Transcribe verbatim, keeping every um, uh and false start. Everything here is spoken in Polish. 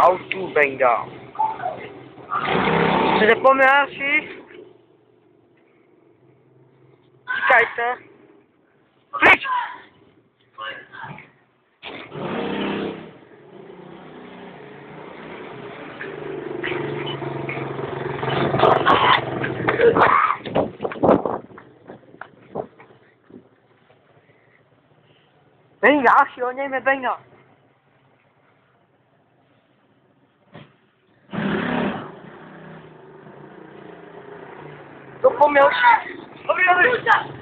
autu Bejda. Czy zapomniałeś? Czekajcie. Idź! Venga, Asio, nie me venga. Zapomniał się.